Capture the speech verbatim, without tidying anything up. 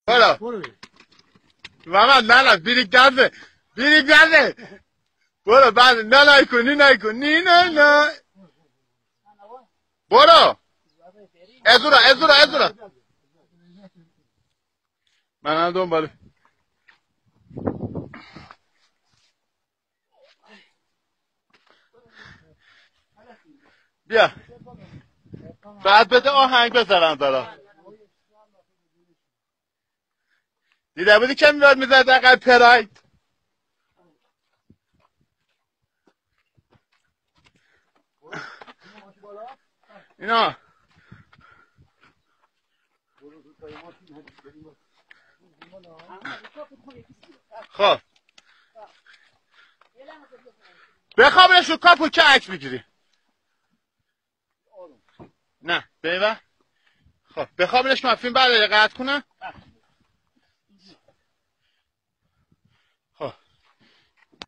برو محمد نه نه بیری گزه بیری گزه برو بعد نه نه کن نی نه کن نی نه نه برو ازورا ازورا ازورا من هم دنباله بیا بعد بده آهنگ بذارم دارم دیده بودی که میاد میزد اقل پراید اینا خب بخوابش رو کاپو که عکس بگیری نه بیوه خب بخوابش که فیلم بعد قطع کنه